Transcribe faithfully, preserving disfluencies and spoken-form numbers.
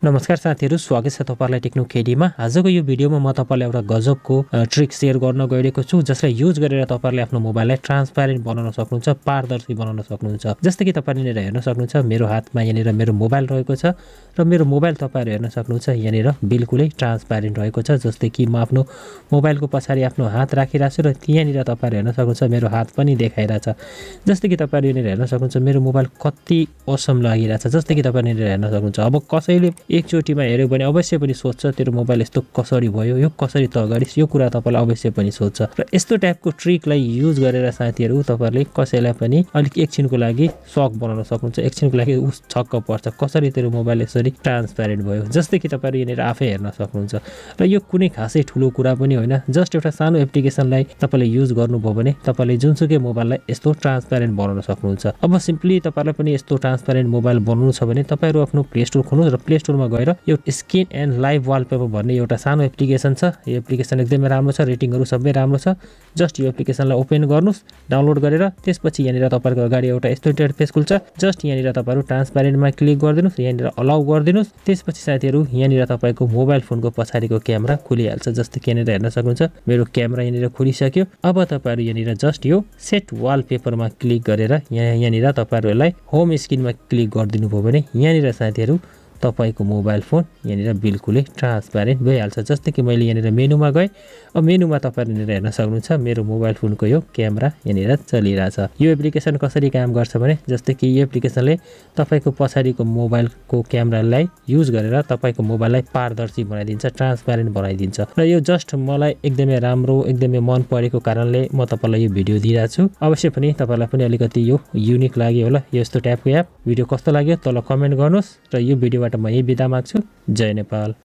नमस्कार साथीहरु, स्वागत छ तपाईहरुलाई टेक्नो केडीमा। आजको यो भिडियोमा म तपाईहरुलाई एउटा गजबको ट्रिक शेयर गर्न गइरहेको छु, जसलाई युज गरेर तपाईहरुले आफ्नो मोबाइललाई ट्रान्सप्यारेन्ट बनाउन सक्नुहुन्छ, पारदर्शी बनाउन सक्नुहुन्छ। जस्तै कि तपाईहरुले यहाँनिर हेर्न सक्नुहुन्छ, मेरो हातमा यहाँनिर मेरो मोबाइल रहेको छ र मेरो मोबाइल तपाईहरु हेर्न सक्नुहुन्छ यहाँनिर बिल्कुलै ट्रान्सप्यारेन्ट रहेको छ। जस्तै कि म आफ्नो मोबाइलको पछाडी आफ्नो हात राखिराछु र त्यहाँनिर तपाईहरु हेर्न सक्नुहुन्छ मेरो हात पनि देखाइराछ। जस्तै कि तपाईहरु यहाँनिर हेर्न सक्नुहुन्छ मेरो मोबाइल कति असम लागिराछ। जस्तै कि तपाईहरु यहाँनिर हेर्न सक्नुहुन्छ। अब कसैले एकचोटीमा हेर्यो भने अवश्य पनि सोध्छ तेरो मोबाइल यस्तो कसरी भयो, यो कसरी त अगाडिस, यो कुरा तपाईलाई अवश्य पनि सोध्छ। र यस्तो टाइपको ट्रिकलाई युज गरेर साथीहरु तपाईहरुले कसैलाई पनि अलिक एकछिनको लागि शक बनाउन सक्नुहुन्छ, एकछिनको लागि उस छक्क पर्छ कसरी तेरो मोबाइल यसरी ट्रान्सप्यारेन्ट भयो। जस्तै कि तपाईहरु यहाँनिर आफै हेर्न सक्नुहुन्छ। र यो कुनै खासै ठुलो कुरा पनि होइन, जस्ट एउटा सानो एप्लिकेसनलाई तपाईले युज गर्नुभयो भने तपाईले जुनसुकै मोबाइललाई यस्तो ट्रान्सप्यारेन्ट बनाउन सक्नुहुन्छ। अब सिम्पली तपाईहरुलाई पनि यस्तो ट्रान्सप्यारेन्ट मोबाइल बनाउनु छ भने तपाईहरु आफ्नो प्ले स्टोर खोल्नुहोस् र प्ले स्टोरमा गएर यो स्किन एन्ड लाइभ वालपेपर भन्ने एउटा सानो एप्लिकेसन छ। यो एप्लिकेसन एकदमै राम्रो छ, रेटिङहरु सबै राम्रो छ। जस्ट यो एप्लिकेसनलाई ओपन गर्नुस्, डाउनलोड गरेर त्यसपछि यहाँनिर तपाईहरुको अगाडि एउटा यस्तो इन्टरफेस खुल्छ। जस्ट यहाँनिर तपाईहरु ट्रान्सप्यारेन्टमा क्लिक गरिदिनुस्, यहाँनिर अलाउ गरिदिनुस्। त्यसपछि साथीहरु यहाँनिर तपाईको मोबाइल फोनको पछाडीको क्यामेरा खुलिहाल्छ। जस्तै कि यहाँनिर हेर्न सक्नुहुन्छ मेरो क्यामेरा यहाँनिर खुलिसक्यो। अब तपाईहरु यहाँनिर जस्ट यो सेट वालपेपरमा क्लिक गरेर यहाँ यहाँनिर तपाईहरुलाई होम स्क्रिनमा क्लिक गरिदिनु भयो भने यहाँनिर साथीहरु तपाईको मोबाइल फोन यहाँनिर बिल्कुलै ट्रान्सप्यारेन्ट भइहाल्छ। जस्तै कि मैले यहाँनिर मेनुमा गए। अब मेनुमा तपाईहरु यहाँनिर हेर्न सक्नुहुन्छ मेरो मोबाइल फोनको यो क्यामेरा यहाँनिर चलिरहेछ। यो एप्लिकेसन कसरी काम गर्छ भने जस्तै कि यो एप्लिकेसनले तपाईको पछाडीको मोबाइलको क्यामेरालाई युज गरेर तपाईको मोबाइललाई पारदर्शी बनाइदिन्छ, ट्रान्सप्यारेन्ट बनाइदिन्छ। र यो जस्ट मलाई एकदमै राम्रो, एकदमै मन परेको कारणले म तपाईलाई यो भिडियो दिइरहेको छु। अवश्य पनि तपाईलाई पनि अलिकति यो युनिक लाग्यो होला यो यस्तो टाइपको एप। भिडियो कस्तो लाग्यो तल कमेन्ट गर्नुस् र यो भिडियोबाट म यही बिदा माग्छु। जय नेपाल।